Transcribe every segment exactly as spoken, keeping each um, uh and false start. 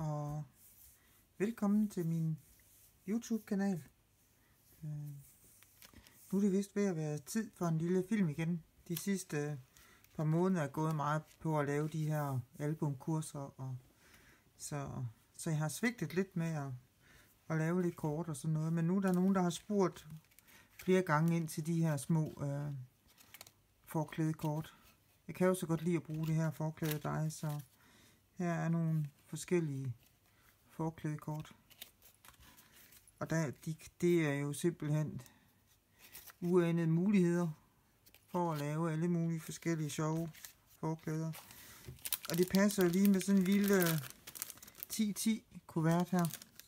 og velkommen til min YouTube-kanal. Øh, nu er det vist ved at være tid for en lille film igen. De sidste par måneder er gået meget på at lave de her albumkurser, og så, så jeg har svigtet lidt med at, at lave lidt kort og sådan noget. Men nu er der nogen, der har spurgt flere gange ind til de her små øh, forklædekort. Jeg kan jo så godt lide at bruge det her forklæde dig, så her er nogle forskellige forklædekort. Og der, de, det er jo simpelthen uanede muligheder for at lave alle mulige forskellige sjove forklæder. Og det passer jo lige med sådan en lille ti ti kuvert her.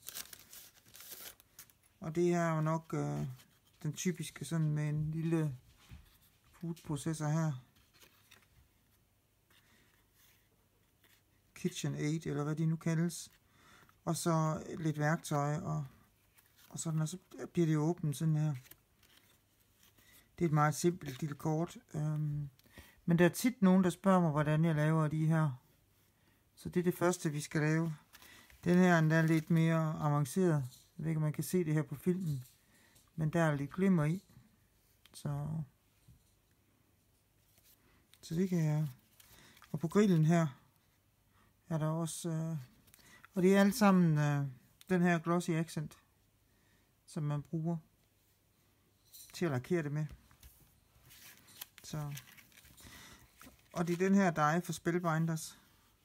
Og det er jo nok øh, den typiske sådan med en lille foodprocessor her. KitchenAid, eller hvad de nu kaldes. Og så lidt værktøj, og, og sådan, og så bliver det åbent sådan her. Det er et meget simpelt lille kort. Øhm, men der er tit nogen, der spørger mig, hvordan jeg laver de her. Så det er det første, vi skal lave. Den her den er lidt mere avanceret. Jeg ved ikke, om man kan se det her på filmen. Men der er lidt glimmer i. Så, så det kan jeg. Og på grillen her er der også... Øh, og det er alt sammen øh, den her glossy accent, som man bruger til at lakere det med. Så. Og det er den her dej for Spellbinders.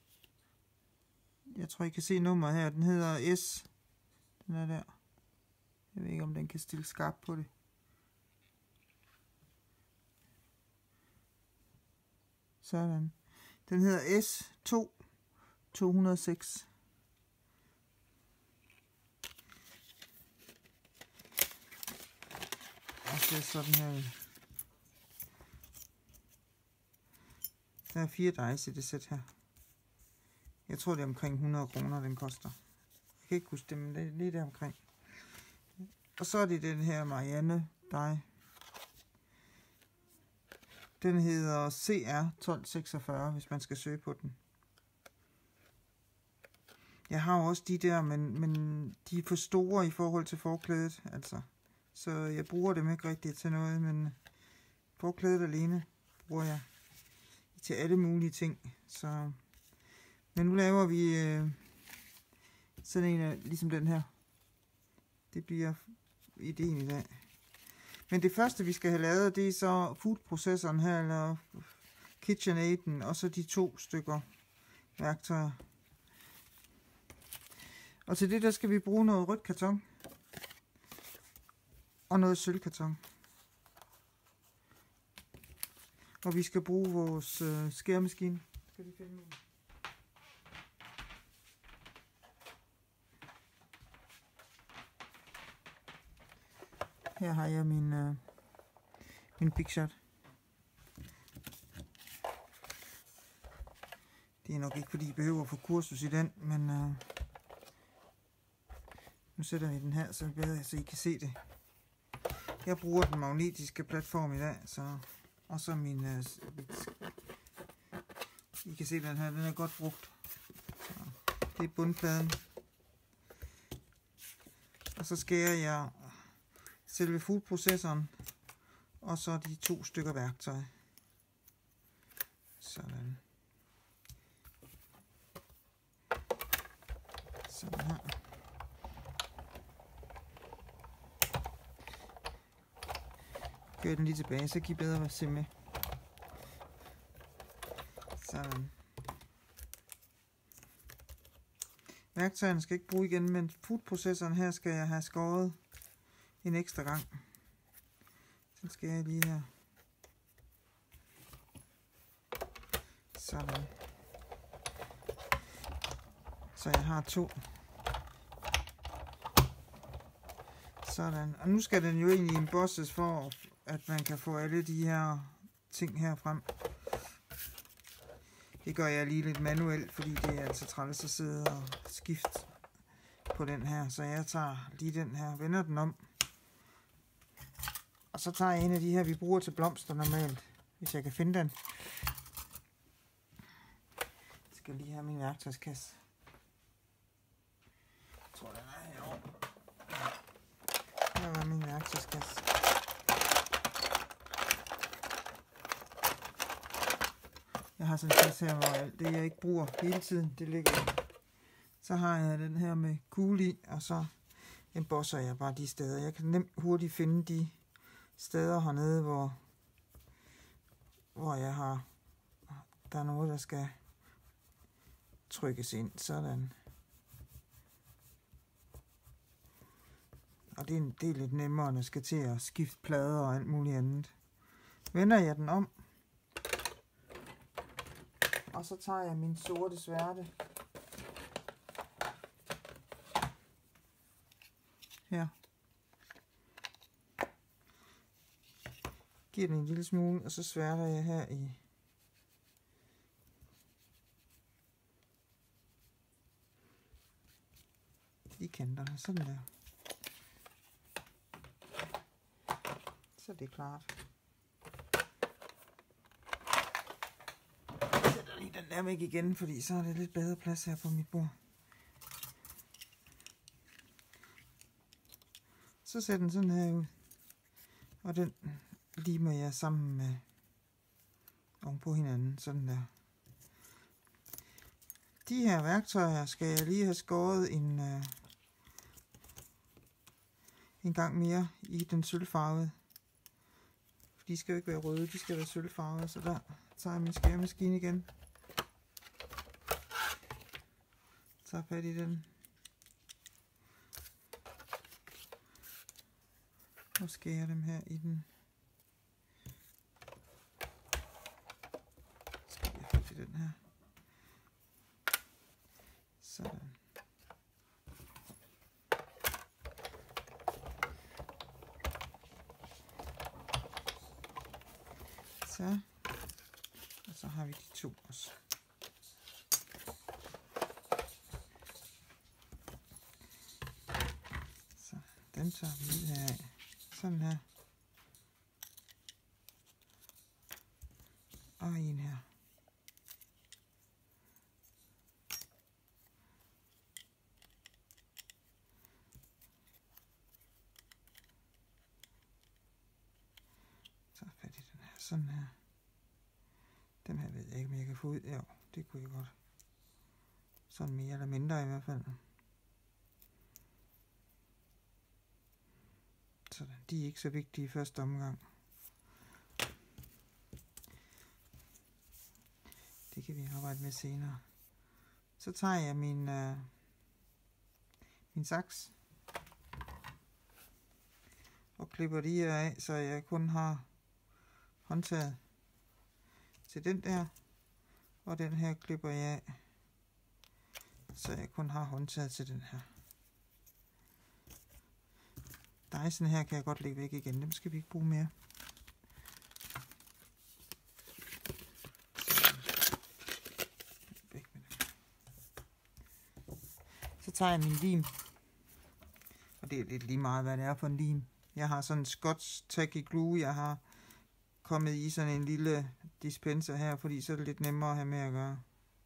Jeg tror, I kan se nummeret her. Den hedder S. Den er der. Jeg ved ikke, om den kan stille skarpt på det. Sådan. Den hedder S to to nul seks. Og så er sådan her. Der er fire dice i det sæt her. Jeg tror, det er omkring hundrede kroner, den koster. Jeg kan ikke huske det, men det er lige der omkring. Og så er det den her Marianne die. Den hedder C R tolv seksogfyrre, hvis man skal søge på den. Jeg har også de der, men, men de er for store i forhold til forklædet, altså. Så jeg bruger dem ikke rigtigt til noget, men forklædet alene bruger jeg til alle mulige ting. Så, men nu laver vi øh, sådan en af, ligesom den her. Det bliver ideen i dag. Men det første vi skal have lavet, det er så foodprocessoren her, eller KitchenAiden, og så de to stykker værktøjer. Og til det der skal vi bruge noget rødt karton. Og noget sølvkarton. Og vi skal bruge vores øh, skæremaskine. Skal vi finde min? Her har jeg min, øh, min Big Shot. Det er nok ikke fordi I behøver at få kursus i den, men øh, nu sætter vi den her, så, bedre, så I kan se det. Jeg bruger den magnetiske platform i dag, så og så min øh, I kan se den her, den er godt brugt. Så, det er bundpladen. Og så skærer jeg selve foodprocessoren og så de to stykker værktøj. Sådan. Sådan her. Gør den lige tilbage, så giver bedre at se med. Sådan. Værktøjerne skal ikke bruge igen, men foodprocessoren her skal jeg have skåret en ekstra gang. Den skal jeg lige her. Sådan. Så jeg har to. Sådan. Og nu skal den jo egentlig embosses for, at man kan få alle de her ting her frem. Det gør jeg lige lidt manuelt, fordi det er altså træls at sidde og skifte på den her. Så jeg tager lige den her, vender den om. Og så tager jeg en af de her, vi bruger til blomster normalt, hvis jeg kan finde den. Jeg skal lige have min værktøjskasse. Her var min værktøjskasse. Jeg har sådan en kasse her, hvor alt det, jeg ikke bruger hele tiden, det ligger i. Så har jeg den her med kugle i, og så embosser jeg bare de steder. Jeg kan nemt hurtigt finde de steder hernede, hvor, hvor jeg har, der er noget, der skal trykkes ind. Sådan. Og det er, det er lidt nemmere, når jeg skal til at skifte plader og alt muligt andet. Vender jeg den om, og så tager jeg min sorte sværte her. Giver den en lille smule, og så sværter jeg her i i kanterne, sådan der. Så det er klart. Jeg sætter lige den der væk igen, fordi så er det lidt bedre plads her på mit bord. Så sætter den sådan her ud, og den limer jeg sammen med oven på hinanden, sådan der. De her værktøjer skal jeg lige have skåret en, uh, en gang mere i den sølvfarvede. For de skal jo ikke være røde, de skal være sølvfarvede, så der tager jeg min skæremaskine igen. Tager fat i den. Og skærer dem her i den. Skal jeg fat i den her. Sådan. Så. Og så har vi de to også. Så den tager vi ud her af. Sådan her. Og en her. Så fat i den her. Sådan her. Den her ved jeg ikke, om jeg kan få ud. Jo, det kunne jeg godt. Sådan mere eller mindre i hvert fald. Sådan, de er ikke så vigtige i første omgang. Det kan vi arbejde med senere. Så tager jeg min, øh, min saks og klipper de her af, så jeg kun har håndtaget til den der, og den her klipper jeg af, så jeg kun har håndtaget til den her. Dejsen her kan jeg godt lægge væk igen, dem skal vi ikke bruge mere. Væk med dem. Så tager jeg min lim, og det er lidt lige meget, hvad det er for en lim. Jeg har sådan en Scotch Tacky Glue, jeg har kommet i sådan en lille dispenser her, fordi så er det lidt nemmere at have med at gøre.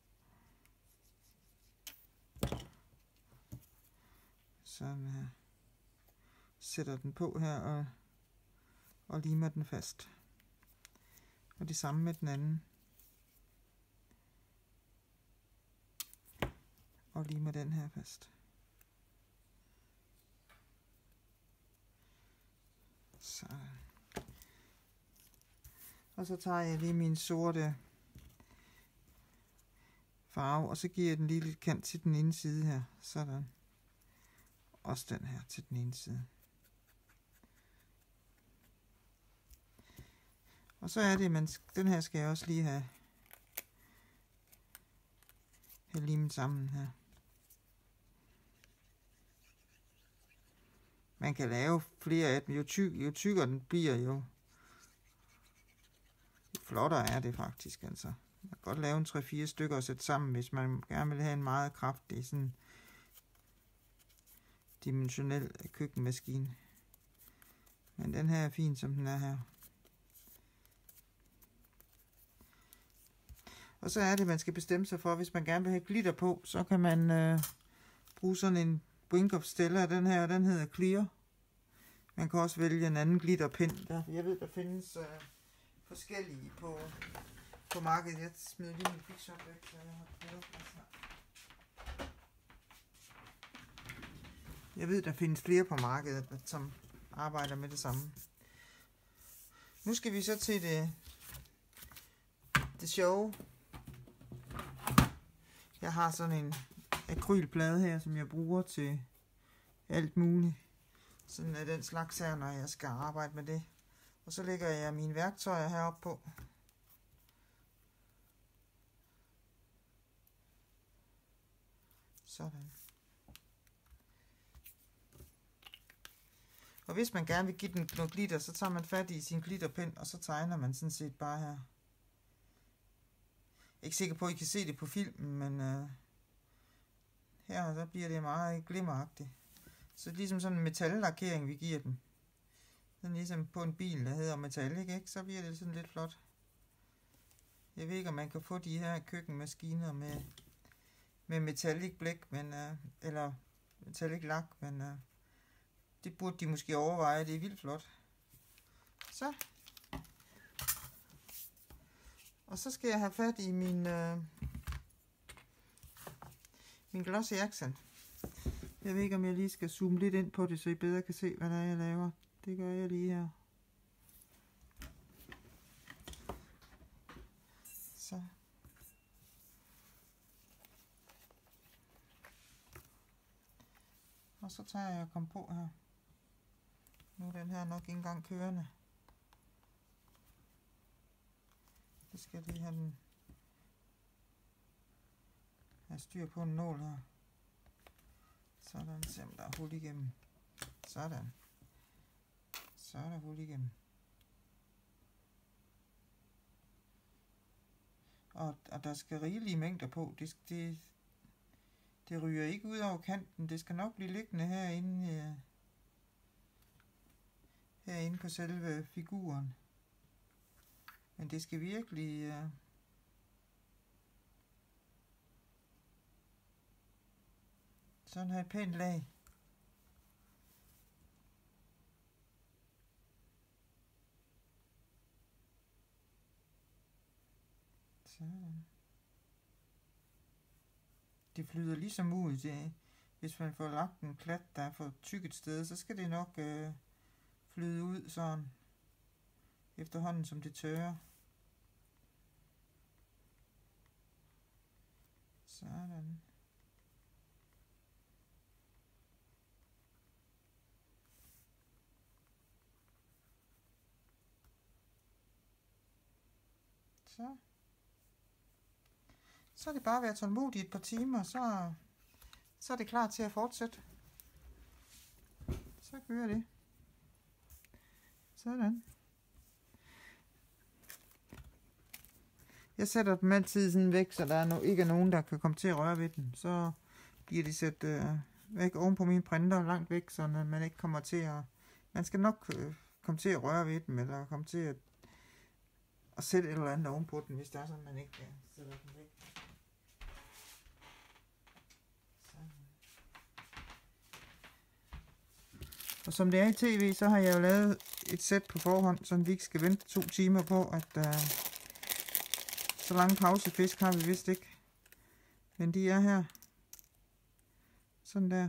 Sådan her. Sætter den på her og, og limer den fast. Og det samme med den anden. Og limer den her fast. Sådan. Og så tager jeg lige min sorte farve, og så giver jeg den lige lidt kant til den ene side her. Sådan. Også den her til den ene side. Og så er det, men den her skal jeg også lige have, have limet sammen her. Man kan lave flere af dem. Jo, tyk, jo tykkere den bliver, jo, jo flottere er det faktisk. Altså. Man kan godt lave en tre fire stykker og sætte sammen, hvis man gerne vil have en meget kraftig sådan dimensionel køkkenmaskine. Men den her er fin, som den er her. Og så er det, man skal bestemme sig for, hvis man gerne vil have glitter på, så kan man øh, bruge sådan en Brink of Stella, den her, den hedder Clear. Man kan også vælge en anden glitterpind. Der, jeg ved, der findes øh, forskellige på, på markedet. Jeg smider lige min Big Shot væk, så jeg har prøvet her. Jeg ved, der findes flere på markedet, som arbejder med det samme. Nu skal vi så til det, det sjove. Jeg har sådan en akrylplade her, som jeg bruger til alt muligt. Sådan er den slags her, når jeg skal arbejde med det. Og så lægger jeg mine værktøjer heroppe på. Sådan. Og hvis man gerne vil give den noget glitter, så tager man fat i sin glitterpind, og så tegner man sådan set bare her. Jeg er ikke sikker på, at I kan se det på filmen, men øh, her så bliver det meget glimmeragtigt. Så det er ligesom sådan en metallakering, vi giver den. Sådan ligesom på en bil, der hedder metallic, ikke? Så bliver det sådan lidt flot. Jeg ved ikke, om man kan få de her køkkenmaskiner med, med metallic blæk, men, øh, eller metallic lak, men øh, det burde de måske overveje. Det er vildt flot. Så. Og så skal jeg have fat i min, øh, min glossy accent. Jeg ved ikke, om jeg lige skal zoome lidt ind på det, så I bedre kan se, hvad der er, jeg laver. Det gør jeg lige her. Så. Og så tager jeg og kommer på her. Nu er den her nok ikke engang kørende. Så skal jeg lige have den have styr på en nål her. Sådan, se om der er hul igennem. Sådan. Så er der hul igennem. Og, og der skal rigelige mængder på. Det, det, det ryger ikke ud over kanten. Det skal nok blive liggende herinde, øh, herinde på selve figuren. Men det skal virkelig... Øh, sådan her et pænt lag. Sådan. Det flyder ligesom ud. Det, hvis man får lagt en klat, der er for tyk et sted, så skal det nok øh, flyde ud sådan. Efterhånden som det tørrer. Sådan. Så. Så er det bare at være tålmodig et par timer, så, så er det klar til at fortsætte. Så gør det. Sådan. Jeg sætter dem altid sådan væk, så der er no, ikke er nogen, der kan komme til at røre ved dem. Så bliver de sat øh, væk oven på min printer, langt væk, så man ikke kommer til at... Man skal nok øh, komme til at røre ved dem, eller komme til at, at sætte et eller andet oven på den, hvis der er sådan, man ikke kan sætte dem væk. Og som det er i tv, så har jeg jo lavet et sæt på forhånd, så vi ikke skal vente to timer på, at uh, så lange pausefisk har vi vist ikke. Men de er her. Sådan der.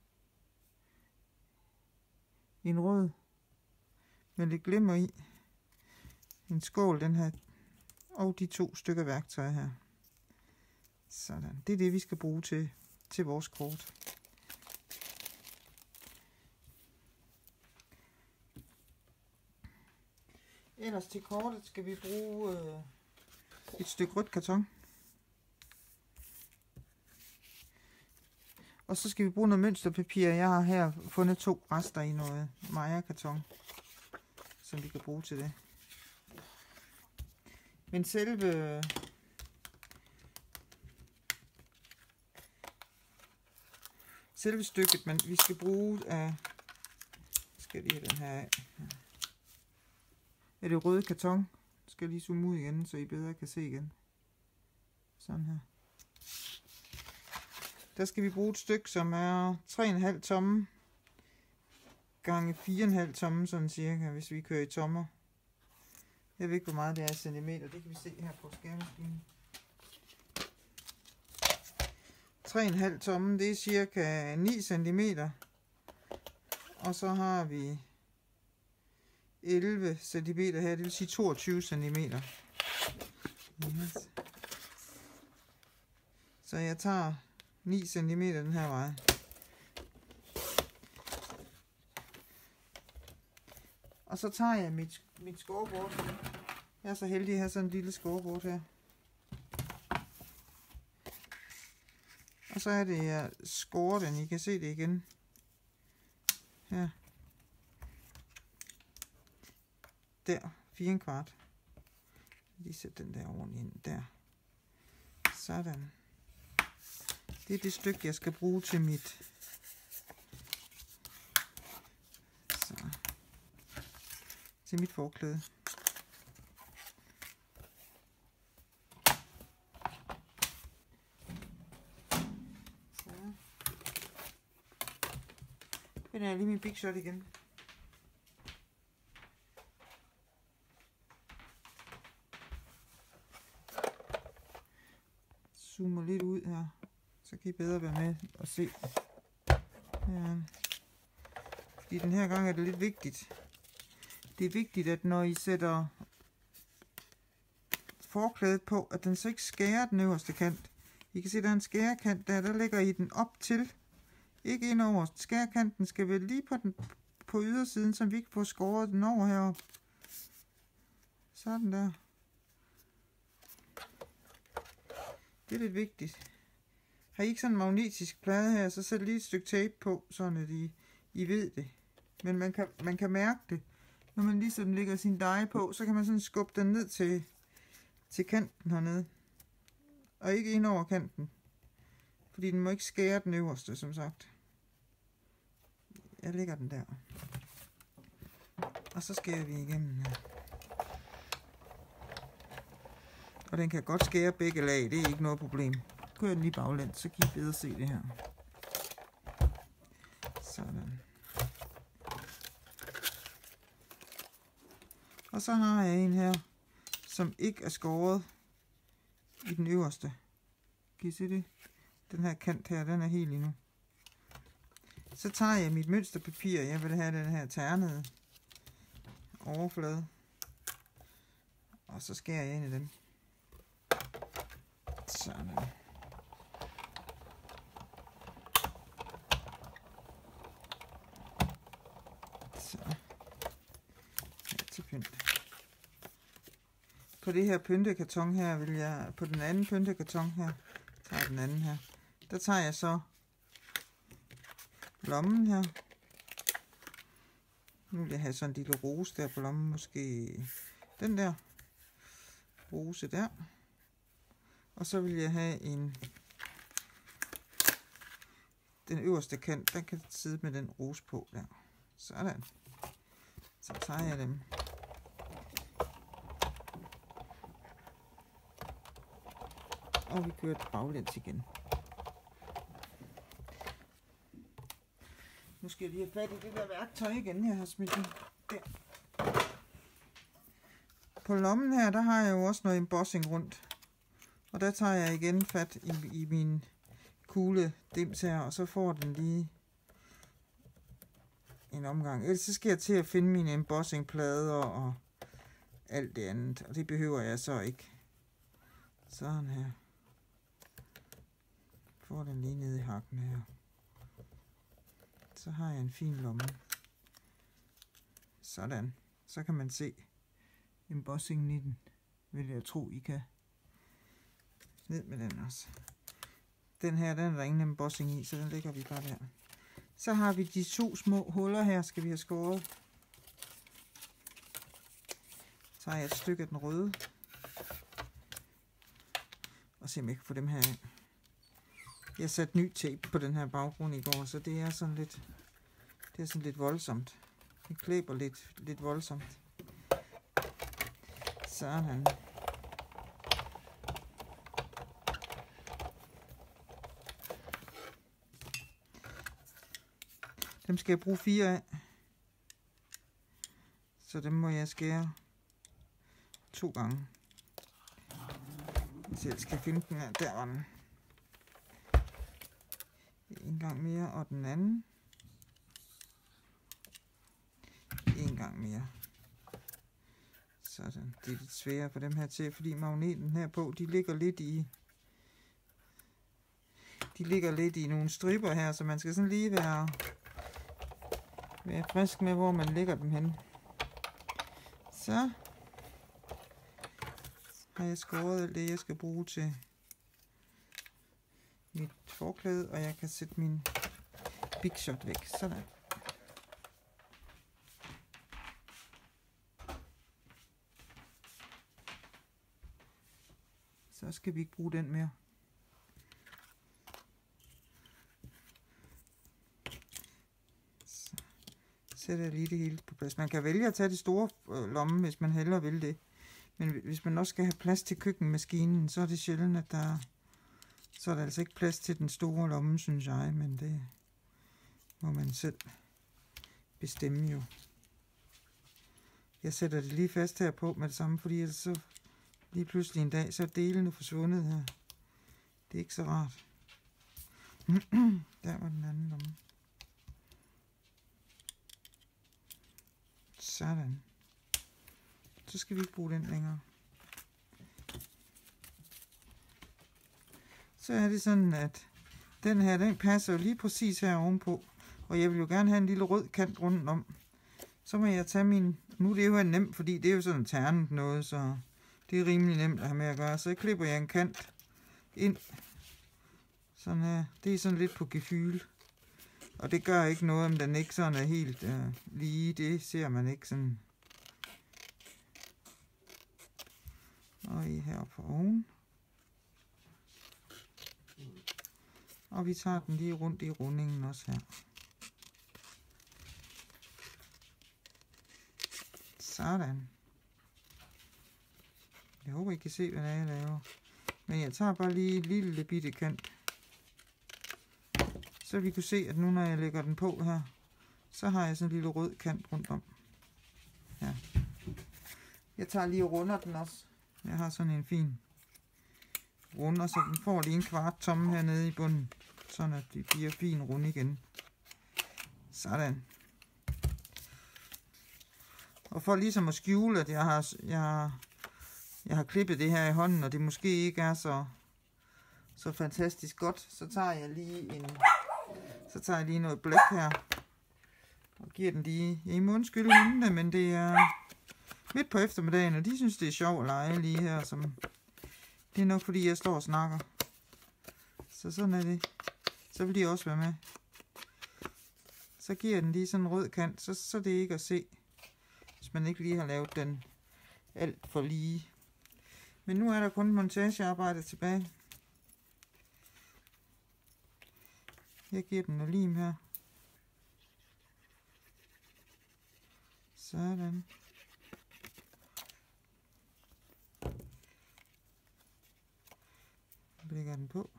En rød. Med lidt glimmer i. En skål, den her. Og de to stykker værktøj her. Sådan. Det er det, vi skal bruge til, til vores kort. Ellers til kortet skal vi bruge øh, et stykke rødt karton. Og så skal vi bruge noget mønsterpapir. Jeg har her fundet to rester i noget Maya-karton, som vi kan bruge til det. Men selve selve stykket, men vi skal bruge af, skal lige have den her af. Er det røde karton? Skal lige zoome ud igen, så I bedre kan se igen. Sådan her. Der skal vi bruge et stykke, som er tre komma fem tomme gange fire komma fem tomme, sådan cirka, hvis vi kører i tommer. Jeg ved ikke, hvor meget det er i centimeter. Det kan vi se her på skærmaskinen. tre komma fem tomme, det er cirka ni centimeter. Og så har vi elleve centimeter her, det vil sige toogtyve centimeter. Yes. Så jeg tager ni centimeter den her vej. Og så tager jeg mit, mit scorebord. Jeg er så heldig at have sådan en lille scorebord her. Og så er det, jeg scorer den. I kan se det igen. Her. Der. fire kvart. Lige sætte den der ordentligt ind. Der. Sådan. Det er det stykke, jeg skal bruge til mit. Så. Til mit forklæde. Den er lige min Big Shot igen. Zoomer lidt ud her, så kan I bedre være med og se. Ja. Fordi den her gang er det lidt vigtigt. Det er vigtigt, at når I sætter forklædet på, at den så ikke skærer den øverste kant. I kan se, der er en skærekant der, der lægger I den op til. Ikke ind over. Skærekanten skal være lige på, den, på ydersiden, så vi ikke får skåret den over heroppe. Sådan der. Det er lidt vigtigt. Har I ikke sådan en magnetisk plade her, så sæt lige et stykke tape på, sådan at I, I ved det. Men man kan, man kan mærke det. Når man ligesom lægger sin dej på, så kan man sådan skubbe den ned til, til kanten hernede. Og ikke ind over kanten. Fordi den må ikke skære den øverste, som sagt. Jeg lægger den der. Og så skærer vi igennem her. Og den kan godt skære begge lag, det er ikke noget problem. Gør den lige baglæns, så kan I bedre se det her. Sådan. Og så har jeg en her, som ikke er skåret i den øverste. Kan I se det? Den her kant her, den er helt endnu. Så tager jeg mit mønsterpapir. Jeg vil have den her ternede overflade. Og så skærer jeg ind i den. Sådan. Så. Her til pynt. På det her pyntekarton her vil jeg, på den anden pyntekarton her, tager den anden her, der tager jeg så lommen her. Nu vil jeg have sådan en lille rose der på lommen, måske den der rose der. Og så vil jeg have en, den øverste kant, den kan sidde med den rose på der. Sådan. Så tager jeg dem. Og vi kører baglæns igen. Nu skal jeg lige have fat i det der værktøj igen, jeg har smidt den der. På lommen her, der har jeg jo også noget embossing rundt. Og der tager jeg igen fat i, i min kugle dims her, og så får den lige en omgang. Ellers så skal jeg til at finde mine embossingplader og alt det andet. Og det behøver jeg så ikke. Sådan her. Får den lige nede i hakken her. Så har jeg en fin lomme. Sådan. Så kan man se embossingen i den. Vil jeg tro, I kan. Ned med den også. Den her, den er der ingen embossing i, så den lægger vi bare der. Så har vi de to små huller her, skal vi have skåret. Så tager jeg et stykke af den røde. Og se om jeg kan få dem her ind. Jeg satte ny tape på den her baggrund i går, så det er sådan lidt, det er sådan lidt voldsomt. Det klæber lidt, lidt voldsomt. Sådan. Dem skal jeg bruge fire af. Så dem må jeg skære to gange. Hvis jeg skal finde den her, der var den. En gang mere, og den anden. En gang mere. Sådan. Det er lidt sværere på dem her til, fordi magneten her på, de ligger lidt i de ligger lidt i nogle striber her, så man skal sådan lige være være frisk med, hvor man lægger dem hen. Så har jeg skåret alt det, jeg skal bruge til mit forklæde, og jeg kan sætte min Big Shot væk. Sådan. Så skal vi ikke bruge den mere. Så sætter jeg lige det hele på plads. Man kan vælge at tage det store lomme, hvis man hellere vil det. Men hvis man også skal have plads til køkkenmaskinen, så er det sjældent, at der så er der altså ikke plads til den store lomme, synes jeg. Men det må man selv bestemme jo. Jeg sætter det lige fast her på med det samme, fordi så lige pludselig en dag, så er delene forsvundet her. Det er ikke så rart. Der var den anden lomme. Sådan. Så skal vi ikke bruge den længere. Så er det sådan, at den her, den passer jo lige præcis her ovenpå. Og jeg vil jo gerne have en lille rød kant rundt om. Så må jeg tage min... Nu er det jo nemt, fordi det er jo sådan ternet noget, så det er rimelig nemt at have med at gøre. Så klipper jeg en kant ind. Sådan her. Det er sådan lidt på gefyl. Og det gør ikke noget, om den ikke sådan er helt øh, lige. Det ser man ikke sådan. Og i her på oven. Og vi tager den lige rundt i rundingen også her. Sådan. Jeg håber, I kan se, hvad jeg laver. Men jeg tager bare lige en lille bitte kant. Så vi kunne se, at nu når jeg lægger den på her, så har jeg sådan en lille rød kant rundt om. Ja. Jeg tager lige og runder den også. Jeg har sådan en fin runder, så den får lige en kvart tomme hernede i bunden. Sådan at det bliver fin rund igen. Sådan. Og for ligesom at skjule, at jeg har, jeg, jeg har klippet det her i hånden, og det måske ikke er så, så fantastisk godt, så tager jeg lige en, så tager jeg lige noget blæk her, og giver den lige, jeg må undskylde hundene, men det er midt på eftermiddagen, og de synes det er sjovt at lege lige her, som, det er nok fordi jeg står og snakker, så sådan er det, så vil de også være med. Så giver jeg den lige sådan en rød kant, så, så det er ikke at se, hvis man ikke lige har lavet den alt for lige. Men nu er der kun montagearbejde tilbage. Jeg giver den noget lim her. Sådan. Lægger den på.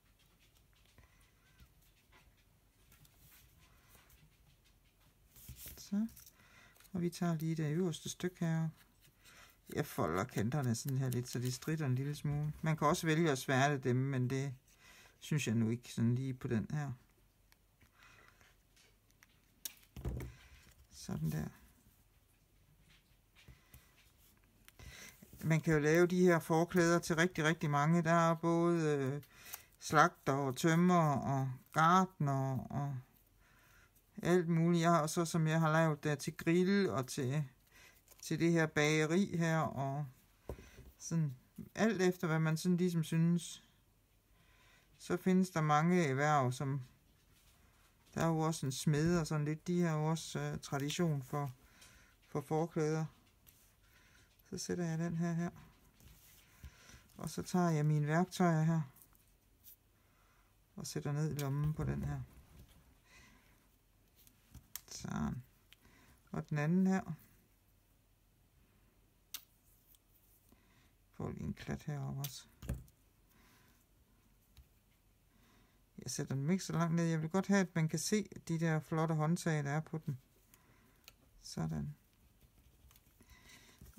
Så. Og vi tager lige det øverste stykke her. Jeg folder kanterne sådan her lidt, så det stritter en lille smule. Man kan også vælge at sværte dem, men det synes jeg nu ikke sådan lige på den her. Sådan der. Man kan jo lave de her forklæder til rigtig, rigtig mange. Der er både øh, slagter og tømmer og gartner og alt muligt. Jeg har også, som jeg har lavet der til grill og til, til det her bageri her. Og sådan alt efter, hvad man sådan ligesom synes. Så findes der mange erhverv, som der er jo også en smed og sådan lidt. De har jo også øh, tradition for, for forklæder. Så sætter jeg den her her. Og så tager jeg mine værktøjer her. Og sætter ned i lommen på den her. Sådan. Og den anden her. Får lige en klat heroppe også. Jeg sætter den ikke så langt ned. Jeg vil godt have, at man kan se de der flotte håndtag, der er på den. Sådan.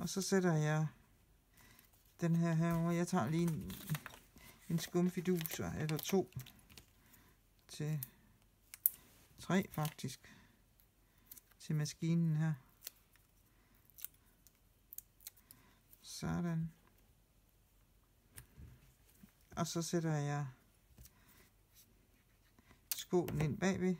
Og så sætter jeg den her herover. Jeg tager lige en, en skumfiduser eller to til tre faktisk til maskinen her. Sådan. Og så sætter jeg skålen ind bagved.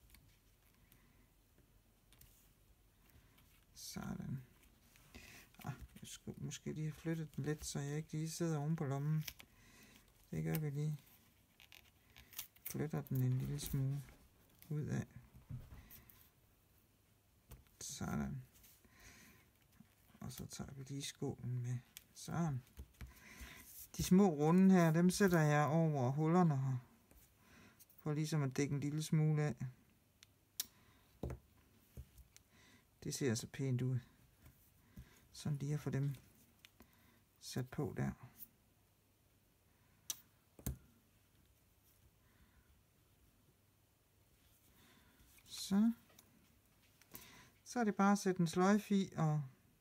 Sådan. Ah, jeg skulle måske lige have flyttet den lidt, så jeg ikke lige sidder oven på lommen. Det gør vi lige. Flytter den en lille smule ud af. Sådan. Og så tager vi lige skålen med. Sådan. De små runde her, dem sætter jeg over hullerne her. For ligesom at dække en lille smule af. Det ser så pænt ud. Sådan lige at få dem sat på der. Så. Så er det bare at sætte en sløjfe i, og,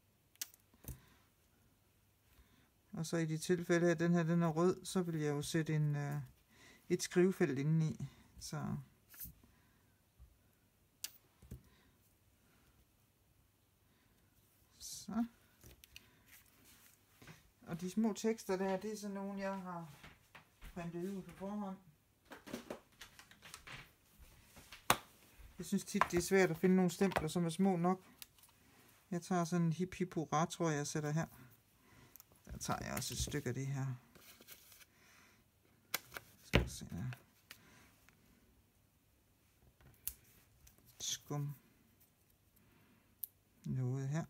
og så i de tilfælde, at den her den er rød, så vil jeg jo sætte en, uh, et skrivefelt indeni. Så. Så. Og de små tekster der, det er sådan nogle, jeg har printet ud på forhånd. Jeg synes tit, det er svært at finde nogle stempler, som er små nok. Jeg tager sådan en hip hip hurra, tror jeg, jeg sætter her. Der tager jeg også et stykke af det her. Så sætter jeg skum noget her.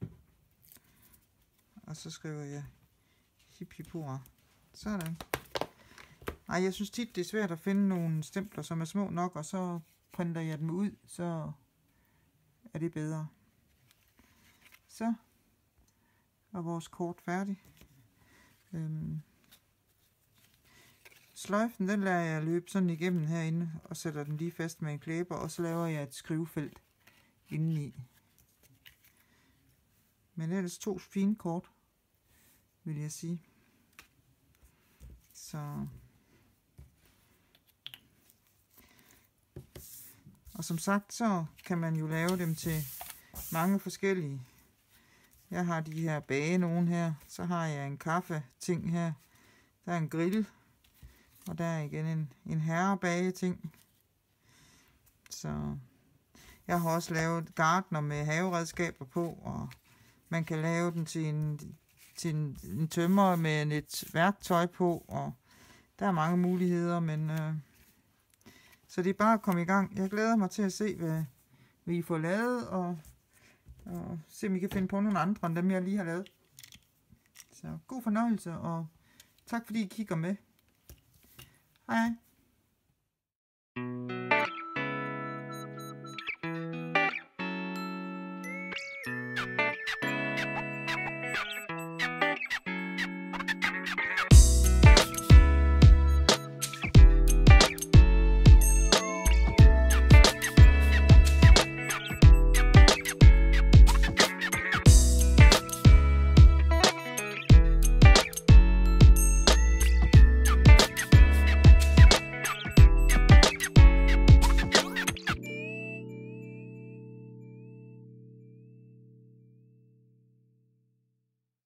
Og så skriver jeg hip hip hurra. Sådan. Ej, jeg synes tit, det er svært at finde nogle stempler, som er små nok, og så printer jeg dem ud, så er det bedre. Så er vores kort færdig. Øhm. Sløjfen, den lader jeg løbe sådan igennem herinde, og sætter den lige fast med en klæber, og så laver jeg et skrivefelt indeni. Men ellers to fine kort, vil jeg sige. Så. Og som sagt, så kan man jo lave dem til mange forskellige. Jeg har de her bage nogen her. Så har jeg en kaffe ting her. Der er en grill. Og der er igen en, en herrebage ting. Så jeg har også lavet gartner med haveredskaber på. Og man kan lave den til en, til en, en tømmer med lidt værktøj på. Og der er mange muligheder, men... Øh, Så det er bare at komme i gang. Jeg glæder mig til at se, hvad vi får lavet, og, og se, om I kan finde på nogle andre, end dem, jeg lige har lavet. Så god fornøjelse, og tak fordi I kigger med. Hej hej.